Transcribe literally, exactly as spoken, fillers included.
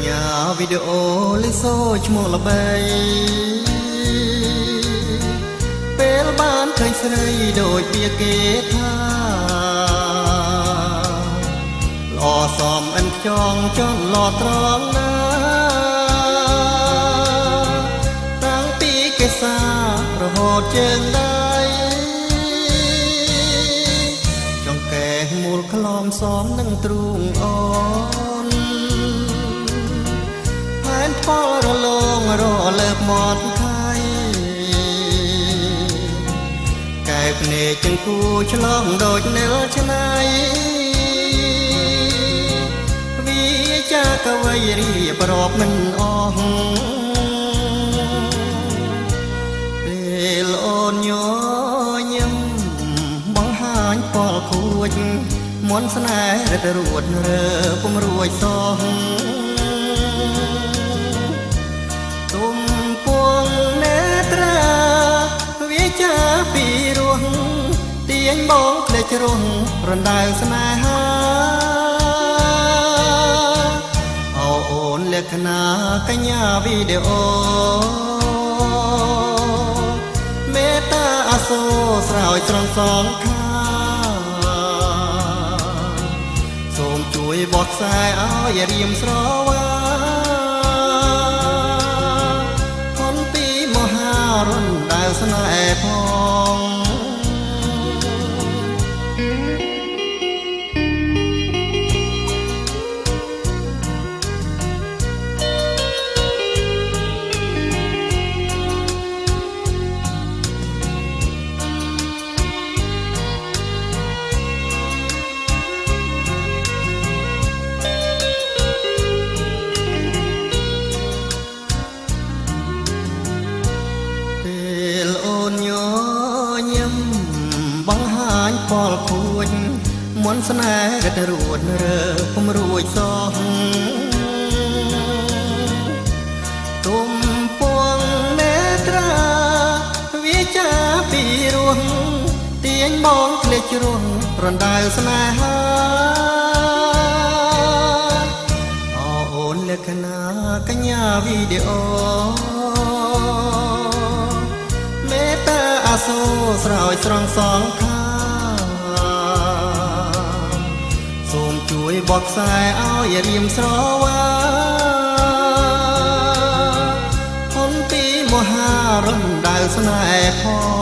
វីដេអូលីសូឈ្មោះល្បីពេលបានឃើញស្រីដូចវាគេថាល្អសមអិនខ្យងចន់ល្អត្រង់ណាតាំងពីគេសារហូតជើងដៃចង្កេះមូលក្លំសមនឹងទ្រូងអូនផែនផលរលងរលើបមាត់ខៃកែភ្នែកជើងគូឆ្លងដូចនិលឆ្នៃវាចាកវៃរីបរាប់មិនអស់ពេលអូនញញឹមបង្ហាញពលខួចមន់ស្នេហ៍រត់រួតរើពុំរួចសោះទុំពួងនេត្រាវាចាពីរស់ទាញបងក្លេចរស់រណ្ដៅស្នេហាអូនលក្ខណៈកញ្ញាវីដេអូមេត្តាអាសូរស្រោចស្រង់សងខាសូមជួយបត់ខ្សែឲ្យរៀមស្រវាខនពីមហារណ្ដៅស្នេហ៍ផងបង្ហាញពលខួចមន់ស្នេហ៍រត់រួតរើពុំរួចសោះទុំពួងនេត្រាវាចាពីរស់ទាញបងក្លេចរស់រណ្ដៅស្នេហាអូនលក្ខណៈកញ្ញាវីដេអូមេត្តាអាសូរស្រោចស្រង់សងខាសូមជួយបត់ខ្សែឲ្យរៀមស្រវាខនពីមហារណ្ដៅស្នេហ៍ផង